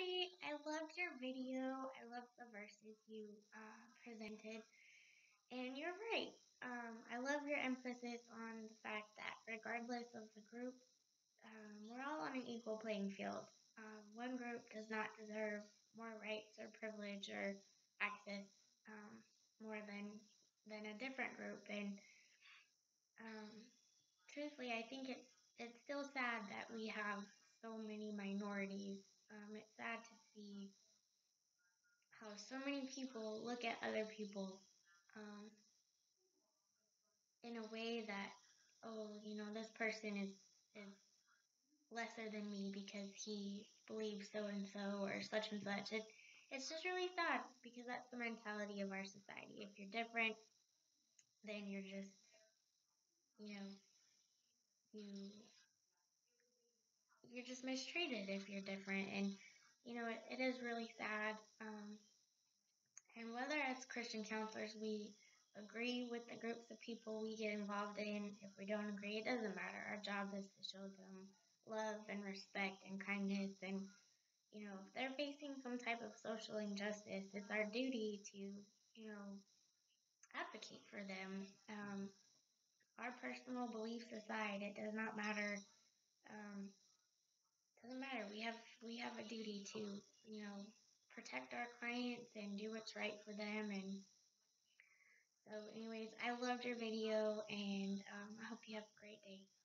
I loved your video. I loved the verses you presented. And you're right. I love your emphasis on the fact that regardless of the group, we're all on an equal playing field. One group does not deserve more rights or privilege or access more than a different group. And um, truthfully, I think it's still sad that we have so many minorities. It's sad to see how so many people look at other people um, in a way that, oh, this person is lesser than me because he believes so and so or such and such. It's just really sad because that's the mentality of our society. If you're different, then you're just, you know, you you're just mistreated if you're different, and it is really sad. And whether as Christian counselors we agree with the groups of people we get involved in, if we don't agree, it doesn't matter. Our job is to show them love and respect and kindness. And, if they're facing some type of social injustice, it's our duty to, advocate for them. Our personal beliefs aside, it does not matter. Doesn't matter. We have a duty to, protect our clients and do what's right for them. And so, anyways, I loved your video, and I hope you have a great day.